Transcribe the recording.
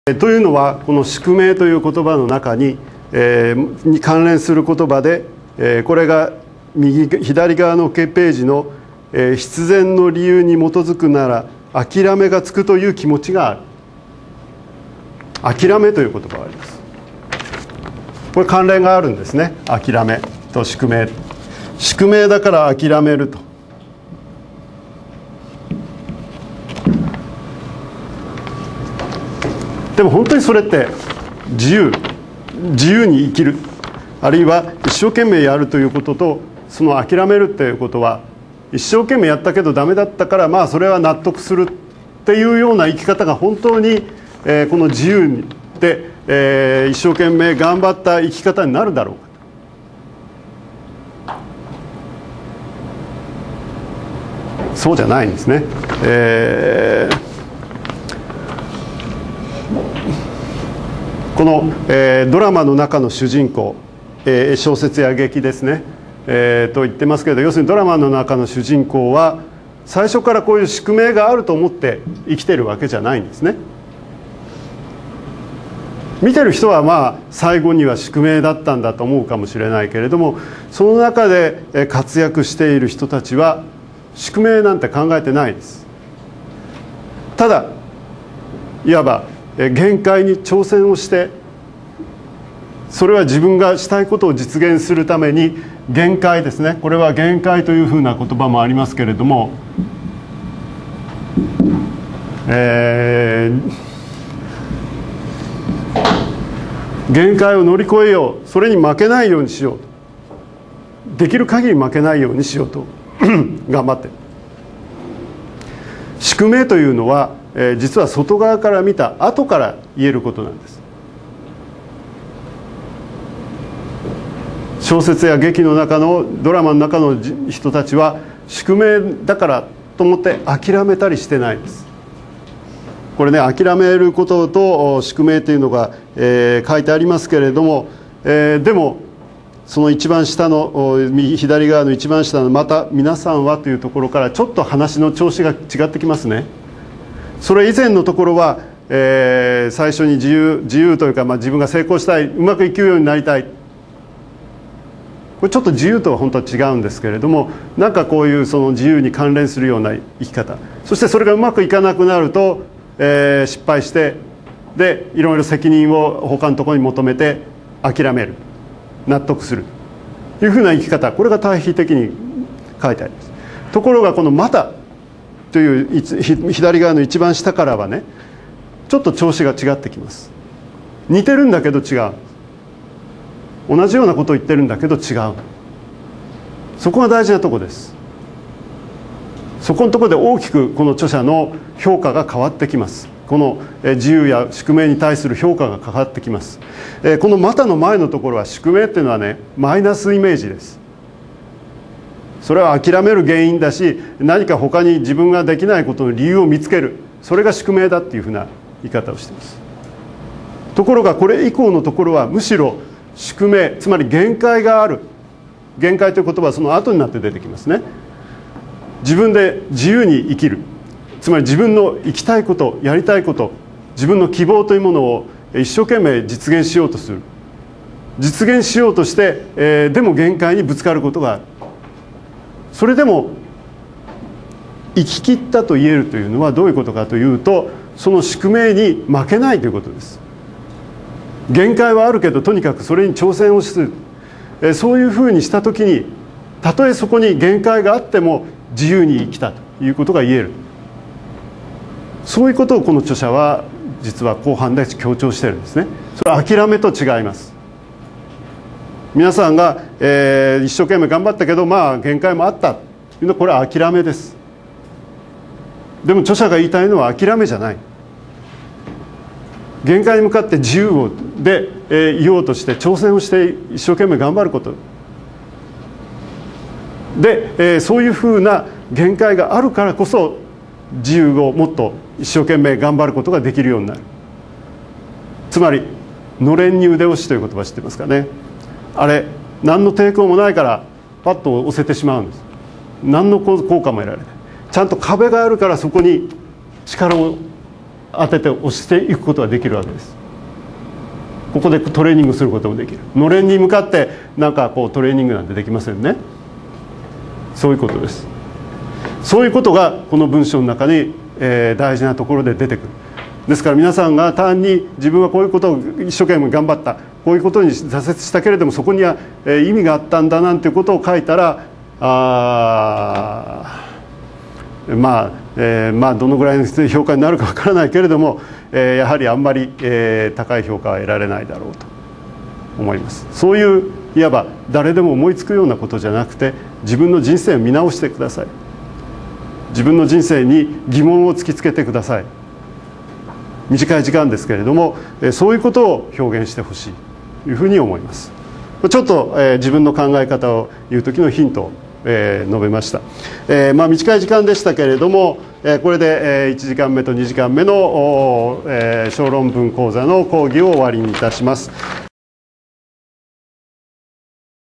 というのはこの宿命という言葉の中に、に関連する言葉で、これが左側のページの、必然の理由に基づくなら諦めがつくという気持ちがある。諦めという言葉があります。これ関連があるんですね。諦めと宿命。宿命だから諦めると。でも本当にそれって自由に生きる、あるいは一生懸命やるということと、その諦めるっていうことは一生懸命やったけどダメだったから、まあそれは納得するっていうような生き方が本当に、この自由で、一生懸命頑張った生き方になるだろうか。そうじゃないんですね。この、ドラマの中の主人公、小説や劇ですね、と言ってますけれど、要するにドラマの中の主人公は最初からこういう宿命があると思って生きてるわけじゃないんですね。見てる人はまあ最後には宿命だったんだと思うかもしれないけれども、その中で活躍している人たちは宿命なんて考えてないです。ただいわば限界に挑戦をして、それは自分がしたいことを実現するために限界ですね、これは限界というふうな言葉もありますけれども、限界を乗り越えよう、それに負けないようにしようと、できる限り負けないようにしようと頑張って。宿命というのは、実は外側から見た後から言えることなんです。小説や劇の中のドラマの中の人たちは宿命だからと思って諦めたりしてないです。これね、諦めることと宿命というのが、書いてありますけれども、でもその一番下の左側の一番下の「また皆さんは」というところからちょっと話の調子が違ってきますね。それ以前のところは、最初に自由というか、自分が成功したい、うまくいくようになりたい、これちょっと自由とは本当は違うんですけれども、なんかこういうその自由に関連するような生き方、そしてそれがうまくいかなくなると、失敗して、でいろいろ責任を他のところに求めて諦める、納得するというふうな生き方、これが対比的に書いてあります。ところがこの「また」という左側の一番下からはね、ちょっと調子が違ってきます。似てるんだけど違う、同じようなことを言ってるんだけど違う。そこが大事なところです。そこのところで大きくこの著者の評価が変わってきます。この自由や宿命に対する評価が変わってきます。この「また」の前のところは宿命っていうのはね、マイナスイメージです。それは諦める原因だし、何か他に自分ができないことの理由を見つける、それが宿命だっていうふうな言い方をしています。ところがこれ以降のところはむしろ宿命、つまり限界がある。限界という言葉はその後になって出てきますね。自分で自由に生きる、つまり自分の生きたいこと、やりたいこと、自分の希望というものを一生懸命実現しようとする。実現しようとして、でも限界にぶつかることがある。それでも生き切ったと言えるというのはどういうことかというと、その宿命に負けないということです。限界はあるけどとにかくそれに挑戦をする、そういうふうにした時に、たとえそこに限界があっても自由に生きたということが言える。そういうことをこの著者は実は後半で強調しているんですね。それは諦めと違います。皆さんが、一生懸命頑張ったけど限界もあったというのは、これは諦めです。でも著者が言いたいのは諦めじゃない。限界に向かって自由で、いようとして挑戦をして一生懸命頑張ることで、そういうふうな限界があるからこそ自由をもっと一生懸命頑張ることができるようになる。つまりのれんに腕押しという言葉知ってますかね。あれ何の抵抗もないからパッと押せてしまうんです。何の効果も得られない。ちゃんと壁があるからそこに力を当てて押していくことができるわけです。ここでトレーニングすることもできる。のれんに向かってなんかこうトレーニングなんてできませんね。そういうことです。そういうことがこの文章の中に、大事なところで出てくる。ですから皆さんが単に自分はこういうことを一生懸命頑張った、こういうことに挫折したけれどもそこには意味があったんだなんていうことを書いたら、まあどのぐらいの評価になるかわからないけれども、やはりあんまり、高い評価は得られないだろうと思います。そういういわば誰でも思いつくようなことじゃなくて、自分の人生を見直してください。自分の人生に疑問を突きつけてください。短い時間ですけれども、そういうことを表現してほしいというふうに思います。ちょっと、自分の考え方を言う時のヒントを、述べました。短い時間でしたけれども、これで、1時間目と2時間目の、小論文講座の講義を終わりにいたします。